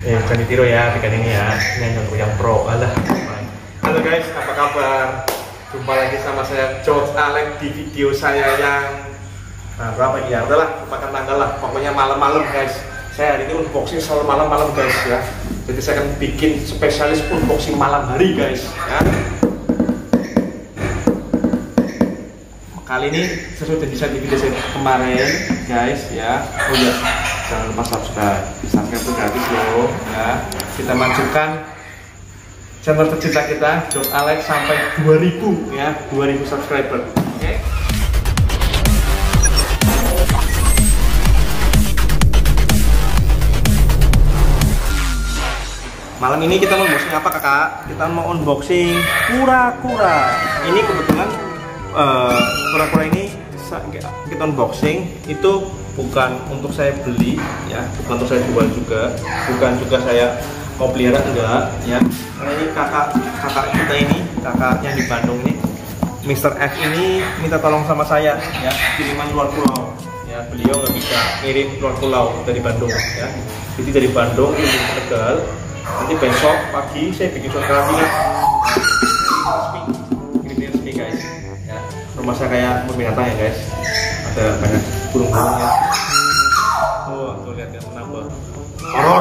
Jangan ditiru ya, bikin ini ya. Ini yang pro. Alah. Halo guys, apa kabar? Jumpa lagi sama saya George Alex di video saya yang berapa ya? Udahlah, lupakan tanggal lah. Pokoknya malam-malam guys. Saya hari ini unboxing selalu malam-malam guys ya. Jadi saya akan bikin spesialis unboxing malam hari guys ya. Kali ini sesuai janji saya di video saya kemarin guys ya. Oh iya, jangan lupa subscribe itu gratis loh ya. Kita majukan channel tercinta kita George Alex sampai 2000 ya, 2000 subscriber. Oke. Malam ini kita mau unboxing apa kakak? Kita mau unboxing kura-kura. Ini kebetulan kura-kura ini kita unboxing itu bukan untuk saya beli ya, bukan untuk saya jual juga, bukan juga saya mau pelihara, enggak ya. Karena ini kakak kita ini, kakaknya di Bandung ini, Mr. F ini minta tolong sama saya ya, kiriman luar pulau ya. Beliau nggak bisa ngirim luar pulau dari Bandung ya. Jadi dari Bandung ini ke Tegal. Nanti besok pagi saya bikin surat karantina. Ini resmi guys ya. Rumah saya kayak binatang ya guys, ada banyak burung-burungnya. Tuh lihat ya, menambah horor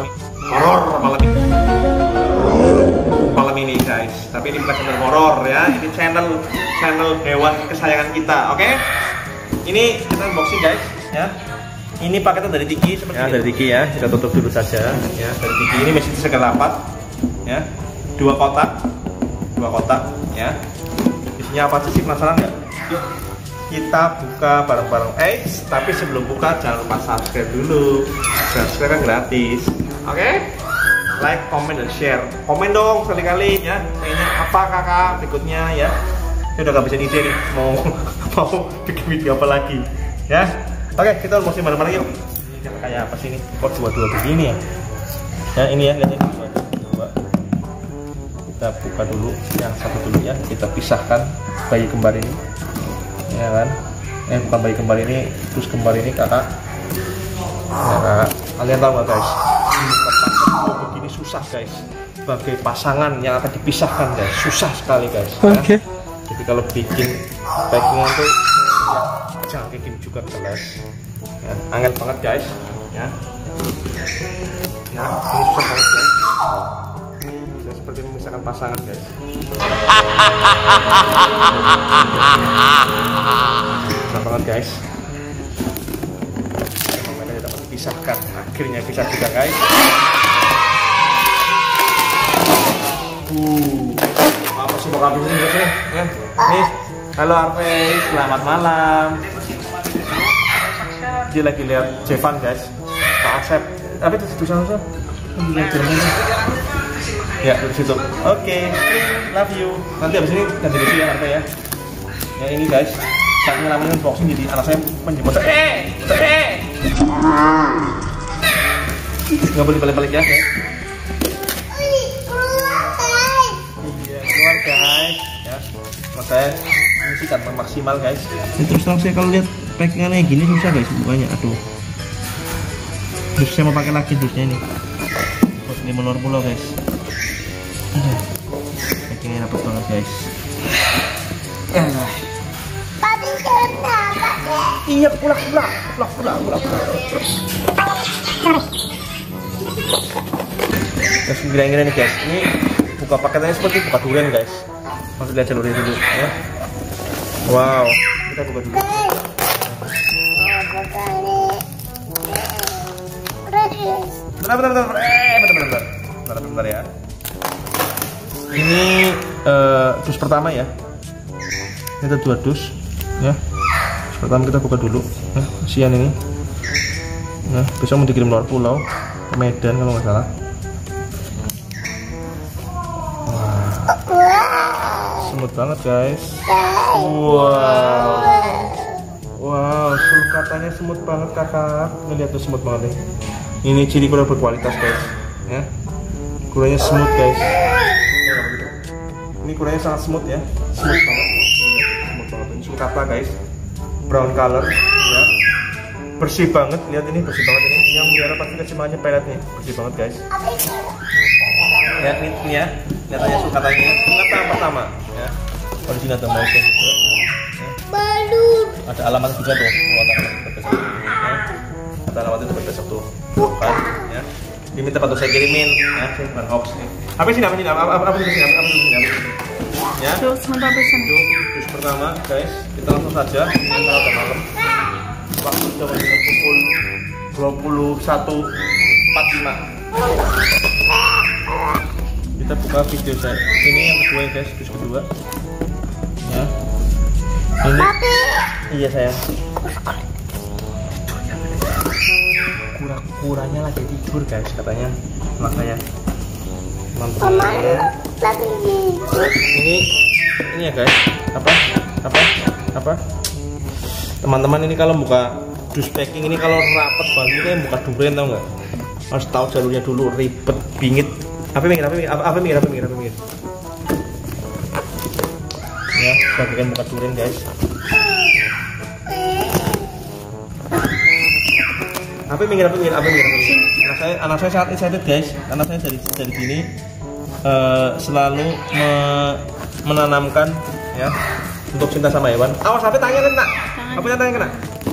malam ini guys. Tapi ini bukan channel horor ya, ini channel hewan kesayangan kita. Oke? Ini kita unboxing guys ya. Ini paketnya dari Tiki seperti ya, dari Tiki ya. Kita tutup dulu saja ya. Dari Tiki ini mesin segala rapat ya. Dua kotak ya. Isinya apa sih, penasaran nggak? Yuk kita buka bareng-bareng. Tapi sebelum buka jangan lupa subscribe dulu. Subscribe kan gratis. Oke? Like, comment, dan share. Komen dong sekali-kali ya. Kayaknya apa kakak berikutnya ya. Saya udah gak bisa ide nih mau bikin video apa lagi ya. Oke, kita unboxing bareng-bareng yuk. Ini kayak apa sih ini? Kok dua-dua begini ya? Ya ini ya, lihat ini dua. Kita buka dulu yang satu dulu ya. Kita pisahkan bayi kembar ini, ya kan? Bukan bayi kembar ini, terus kembar ini kakak. Ya, kakak. Kalian tahu nggak guys? Begini susah guys. Sebagai pasangan yang akan dipisahkan guys, susah sekali guys. Oke. Ya. Jadi kalau bikin packingan tuh jangan kayak gini juga kelas ya, angel banget guys ya. Ya ini susah banget guys ya, seperti memisahkan pasangan guys. Susah banget guys, mereka tidak dapat dipisahkan, akhirnya bisa juga guys. Apa sih mau kabin ini guys ya? Nih, halo Arve, selamat malam. Dia lagi lihat Jevan guys, Pak Asep. Tapi itu di sana ya, di situ. Oke, love you. Nanti abis ini ganti video ya Arve ya. Ya ini guys, saat ngalamin unboxing jadi anak saya menjemput. Nggak boleh balik-balik ya guys. Iya, keluar guys ya. Saya ini sih kan maksimal guys. Terus terang saya kalau lihat packingannya gini susah guys bukanya. Aduh. Terus saya mau pakai lagi dusnya ini. Buat ini luar pulau guys. Packingnya dapat banget guys. Iya pulang. Terus kira-kira nih guys. Ini buka paketnya seperti buka durian guys. Masuk lihat jalurnya dulu ya. Wow, kita buka dulu. Bentar ya. Ini dus pertama ya. Ini ada 2 dus ya. Dus pertama kita buka dulu. Kasihan ini. Nah, besok mau dikirim luar pulau ke Medan kalau nggak salah. Smooth banget guys. Wow, sulkatannya smooth banget kakak. Lihat tuh smooth banget nih. Ini ciri kura berkualitas guys ya. Kuranya smooth guys. Ini kuranya sangat smooth ya. Smooth banget. Ini sulkata guys. Brown color ya. Bersih banget, lihat ini bersih banget ini. yang biara pasti kesimpulannya pelet nih, bersih banget guys. Lihat nih ya, nyatanya suka tanya. Yang pertama ya. Oh, di sini ada mouse juga. Ada alamat juga tuh. Ada alamat itu besok tuh. Kan ya. Diminta bantu saya kirimin ya, saya bukan hoax nih. Apa sih namanya? Apa sih ya? Jus pertama guys, kita langsung saja. Ini udah malam. Waktu sudah pukul 21.45. Kita buka video saya. Ini yang kedua ya guys, jus kedua. Ya. Ini. Iya sayang. Kura-kuranya lagi tidur guys katanya, makanya ini ya guys, apa teman-teman, ini kalau buka dus packing ini kalau rapet banget ini buka durian, tau nggak? Harus tahu jalurnya dulu, ribet bingit. Apa minggir ya, bagikan buka durian guys. Apa minggir. Anak saya sangat excited guys. Anak saya dari sini selalu menanamkan ya untuk cinta sama hewan. Awas, apa tangannya kena? Apa tangannya kena?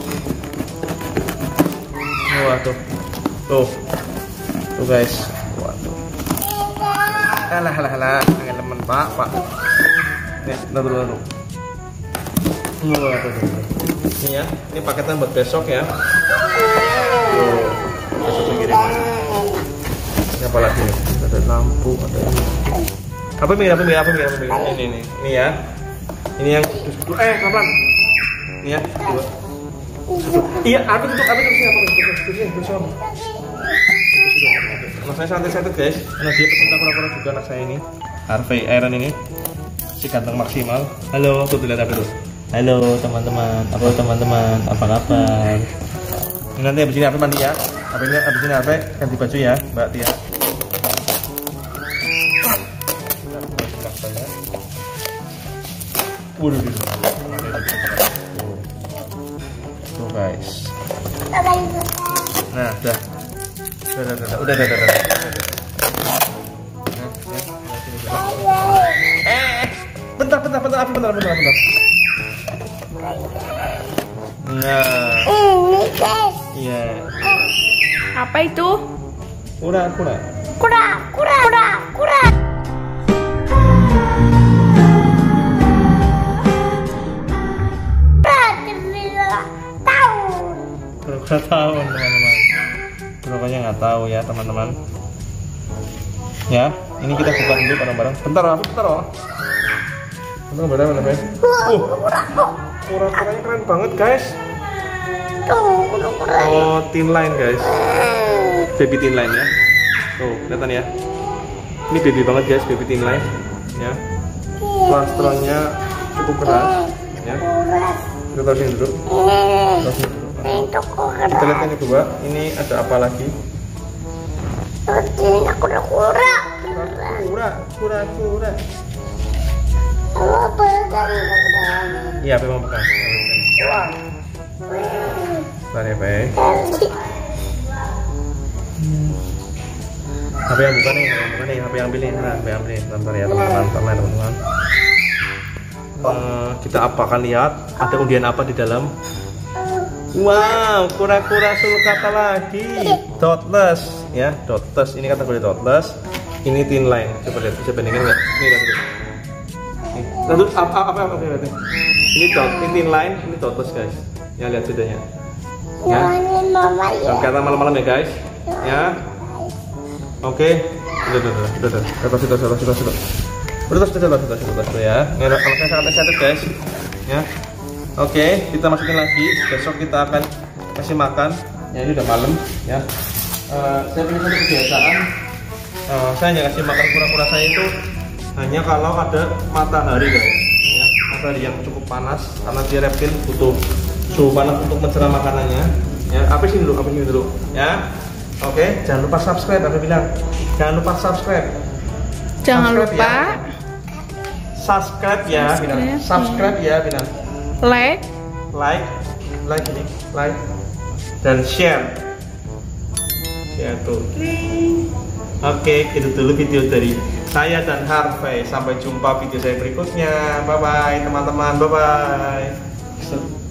Wah tuh guys. Wah tuh. Alah, temen pak. Ya, dulu. Wah tuh. Ini ya, ini paketan buat besok ya. Besok saya kirim. Ini apa lagi nih? Ada lampu, ada ini. Apa minggir? Ini ya. Ini yang kapan? Ini ya. Dua. Iya, apa tutup sini apa? Tutup. Anak saya santai-santai guys. Karena dia pecinta kura-kura juga anak saya ini. Harvey Aaron ini. Si ganteng maksimal. Halo, tuh lihat apa tuh? Halo teman-teman, apa kabar? Ini nanti abis ini apa mandi ya? Abis ini apa? Ganti baju ya, Mbak Tia. Tuh guys. Nah, udah. Bentar. Nah. Iya. Apa itu? Kura. Kura tahun teman-teman. Pokoknya nggak tahu ya teman-teman. Ya, ini kita buka dulu bareng-bareng. Bentar. Kura-kuranya keren banget guys. Oh, thin line guys. Baby thin line ya. Tuh, kelihatan ya. Ini baby banget guys, baby thin line ya. Plastronnya cukup keras ya. Kita taruhin dulu. Kita lihat yang kedua, ini ada apa lagi? Kura. Iya, apa yang mau pegang? Bentar ya, Pak. Apa yang buka nih? Apa yang ambil nih? Bentar ya, teman-teman. Kita akan lihat ada undian apa di dalam. Wow, kura-kura sulcata lagi. Dotless ya, dotless. Ini kategori dotless. Ini thin line. Coba lihat, bisa bandingin nggak? Ini lihat. Lalu apa ini thin line, ini dotless guys. Ya, lihat bedanya. Ya. Kata malam-malam ya guys. Ya. Oke. Udah. Sudah ya. Kalau saya sangat excited guys. Ya. Oke, kita masukin lagi. Besok kita akan kasih makan. Ya, ini udah malam ya. Saya punya satu kebiasaan. Saya hanya kasih makan kura-kura saya itu hanya kalau ada matahari guys. Ya, matahari yang cukup panas karena dia reptil butuh suhu panas untuk mencerna makanannya. Ya, apa sih dulu? Ya. Oke, jangan lupa subscribe. Aku bilang, jangan lupa subscribe. Jangan lupa ya. Subscribe ya, bilang. Subscribe ya, bilang. Like ini, like dan share. Ya tuh. Oke, itu dulu video dari saya dan Harvey. Sampai jumpa video saya berikutnya. Bye bye teman-teman. Bye bye.